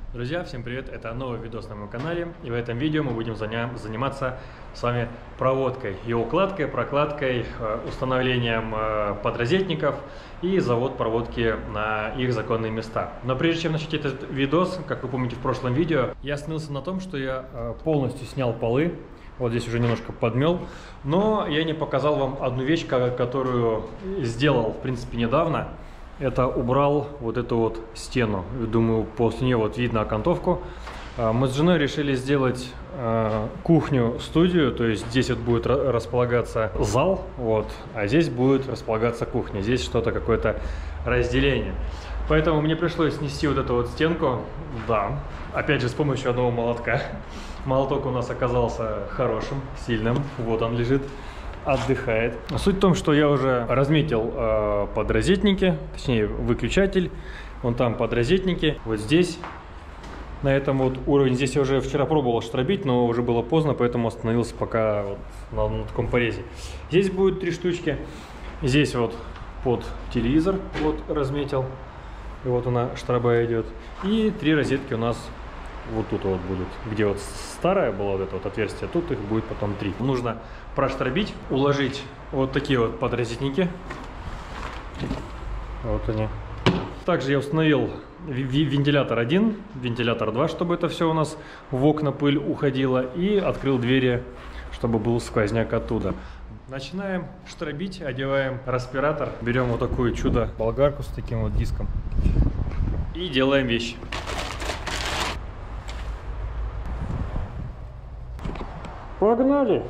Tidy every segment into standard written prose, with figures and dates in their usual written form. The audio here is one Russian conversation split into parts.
Друзья, всем привет! Это новый видос на моем канале, и в этом видео мы будем заниматься с вами проводкой и укладкой, прокладкой, установлением подрозетников и завод проводки на их законные места. Но прежде чем начать этот видос, как вы помните в прошлом видео, я остановился на том, что я полностью снял полы, вот здесь уже немножко подмел, но я не показал вам одну вещь, которую сделал в принципе недавно. Это убрал вот эту вот стену. Думаю, после нее вот видно окантовку. Мы с женой решили сделать кухню-студию, то есть здесь вот будет располагаться зал, вот, а здесь будет располагаться кухня. Здесь что-то, какое-то разделение. Поэтому мне пришлось снести вот эту вот стенку, да, опять же с помощью одного молотка. Молоток у нас оказался хорошим, сильным, вот он лежит. Отдыхает. Суть в том, что я уже разметил подрозетники, точнее выключатель, вон там подрозетники, вот здесь, на этом вот уровне. Здесь я уже вчера пробовал штробить, но уже было поздно, поэтому остановился пока вот на таком порезе. Здесь будет 3 штучки, здесь вот под телевизор вот разметил, и вот она штроба идет, и 3 розетки у нас вот тут вот будут, где вот старое было вот это вот отверстие, тут их будет потом 3. Нужно проштробить, уложить вот такие вот подрозетники. Вот они. Также я установил вентилятор 1, вентилятор 2, чтобы это все у нас в окна пыль уходила, и открыл двери, чтобы был сквозняк оттуда. Начинаем штробить, одеваем респиратор, берем вот такую чудо-болгарку с таким вот диском и делаем вещи. Погнали!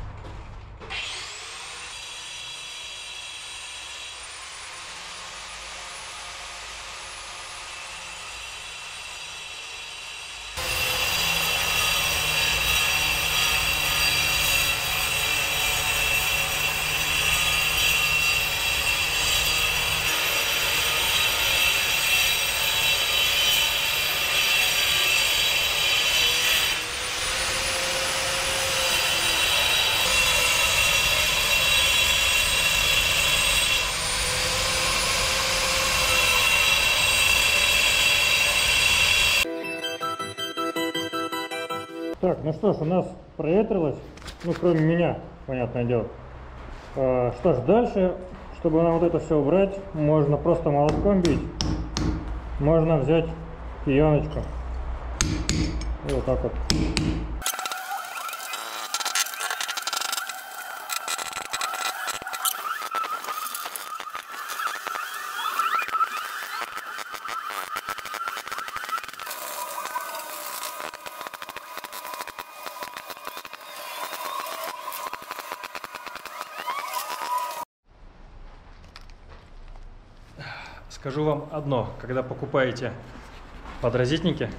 Так, ну что ж, у нас проветрилось, ну кроме меня, понятное дело. Что ж, дальше, чтобы нам вот это все убрать, можно просто молотком бить, можно взять пияночку и вот так вот. Скажу вам одно, когда покупаете подрозетники,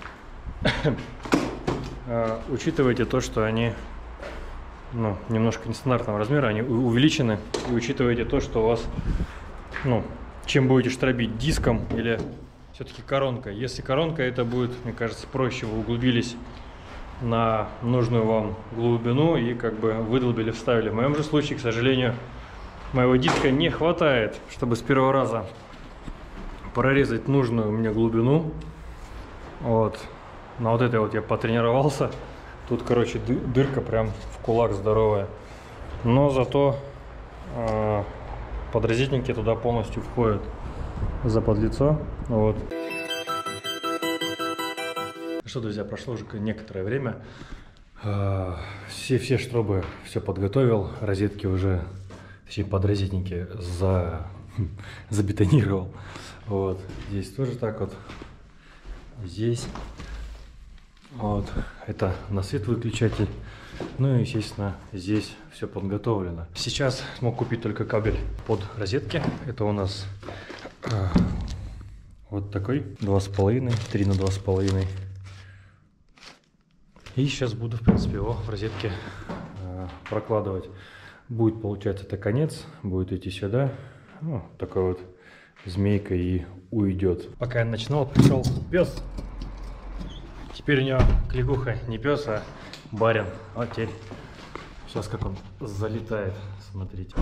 учитывайте то, что они немножко нестандартного размера, они увеличены, и учитывайте то, что у вас, чем будете штробить, диском или все-таки коронкой. Если коронка, это будет, мне кажется, проще, вы углубились на нужную вам глубину и как бы выдолбили, вставили. В моем же случае, к сожалению, моего диска не хватает, чтобы с первого раза прорезать нужную мне глубину. Вот. На вот этой вот я потренировался. Тут, короче, дырка прям в кулак здоровая. Но зато подрозетники туда полностью входят за подлицо. Вот. Что, друзья, прошло уже некоторое время. Все штробы все подготовил. Розетки уже, точнее, подрозетники забетонировал. Вот, здесь тоже так вот, здесь, вот, это на свет выключатель, ну и, естественно, здесь все подготовлено. Сейчас смог купить только кабель под розетки, это у нас вот такой, 2,5, 3 на 2,5, и сейчас буду, в принципе, его в розетке прокладывать. Будет, получается, это конец, будет идти сюда, такой вот змейка и уйдет. Пока я начинал, пришел пес. Теперь у него кликуха не пес, а барин. Вот теперь. Сейчас как он залетает. Смотрите.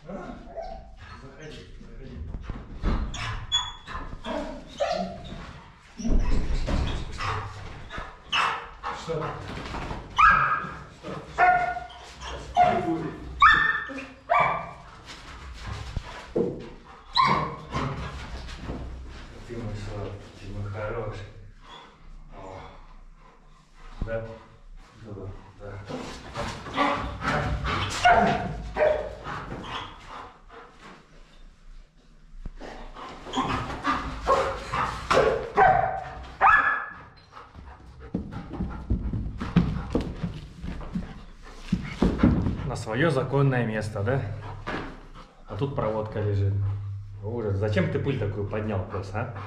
Заходи, заходи. Ты мой сладкий, ты мой хороший. О. Да? Да, да. На свое законное место, да? А тут проводка лежит. Ужас. Зачем ты пыль такую поднял просто, а?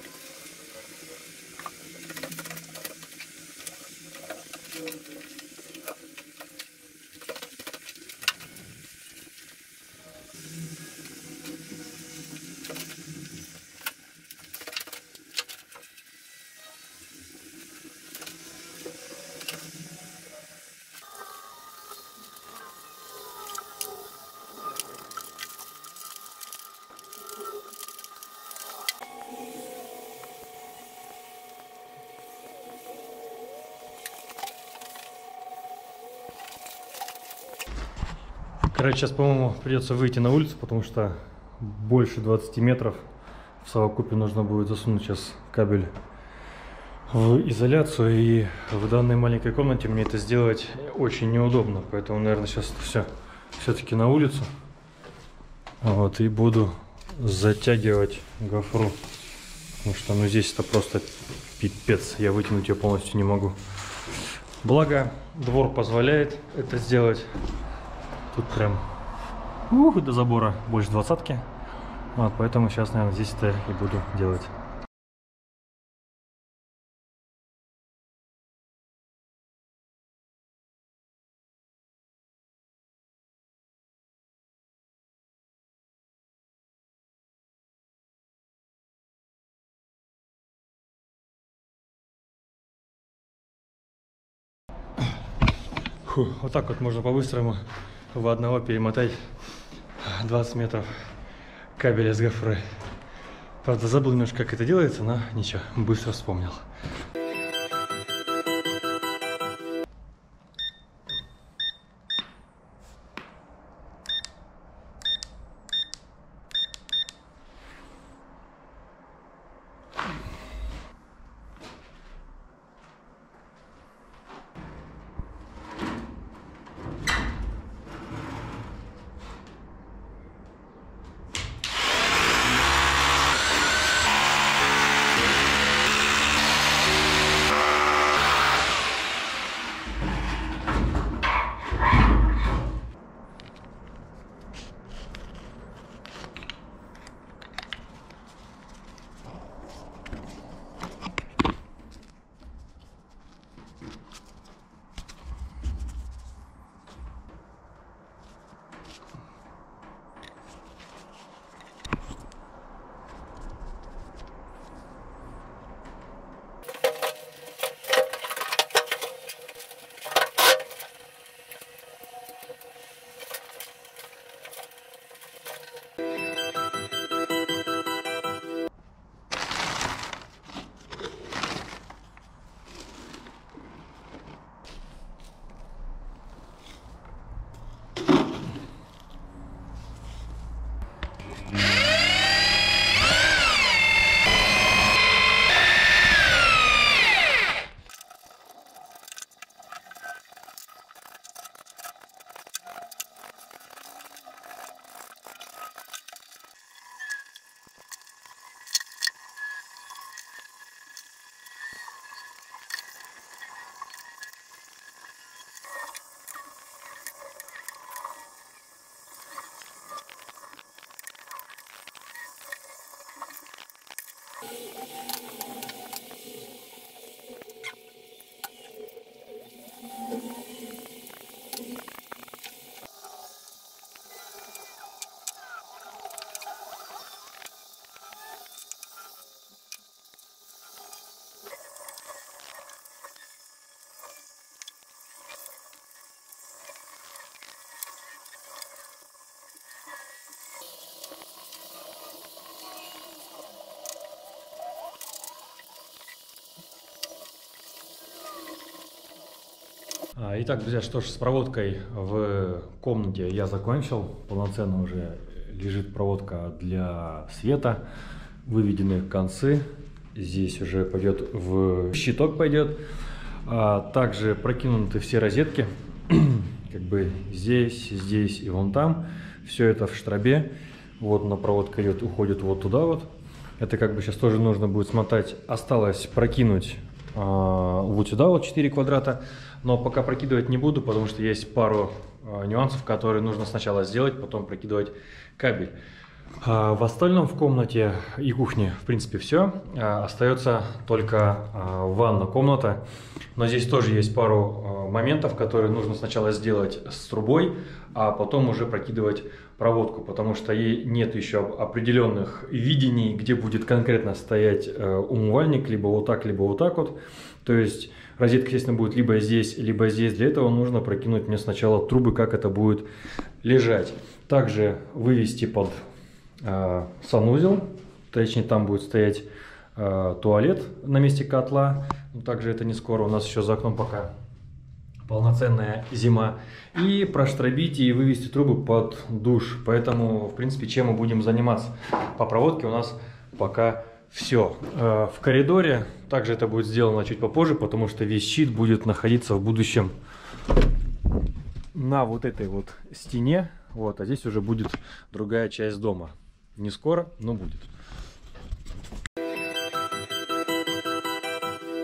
Короче, сейчас, по-моему, придется выйти на улицу, потому что больше 20 метров в совокупе нужно будет засунуть сейчас кабель в изоляцию. И в данной маленькой комнате мне это сделать очень неудобно. Поэтому, наверное, сейчас все-таки на улицу. Вот, и буду затягивать гофру. Потому что, ну, здесь это просто пипец. Я вытянуть ее полностью не могу. Благо, двор позволяет это сделать. Тут прям до забора больше 20-ки. Вот, поэтому сейчас, наверное, здесь это и буду делать. Фу, вот так вот можно по-быстрому в одного перемотать 20 метров кабеля с гофрой. Правда, забыл немножко, как это делается, но ничего, быстро вспомнил. Итак, друзья, что ж, с проводкой в комнате я закончил. Полноценно уже лежит проводка для света, выведены концы. Здесь уже пойдет в щиток пойдет. Также прокинуты все розетки, как бы здесь, здесь и вон там. Все это в штробе. Вот на проводка идет, уходит вот туда вот. Это как бы сейчас тоже нужно будет смотать. Осталось прокинуть вот сюда вот 4 квадрата. Но пока прокидывать не буду, потому что есть пару нюансов, которые нужно сначала сделать, потом прокидывать кабель. В остальном в комнате и кухне, в принципе, все. Остается только ванна комната. Но здесь тоже есть пару моментов, которые нужно сначала сделать с трубой, а потом уже прокидывать проводку, потому что ей нет еще определенных видений, где будет конкретно стоять умывальник, либо вот так вот. То есть розетка, естественно, будет либо здесь, либо здесь. Для этого нужно прокинуть мне сначала трубы, как это будет лежать. Также вывести под санузел, точнее там будет стоять туалет на месте котла. Но также это не скоро, у нас еще за окном пока полноценная зима. И проштробить и вывести трубы под душ. Поэтому, в принципе, чем мы будем заниматься? По проводке у нас пока все. В коридоре также это будет сделано чуть попозже, потому что весь щит будет находиться в будущем на вот этой вот стене. Вот, а здесь уже будет другая часть дома. Не скоро, но будет.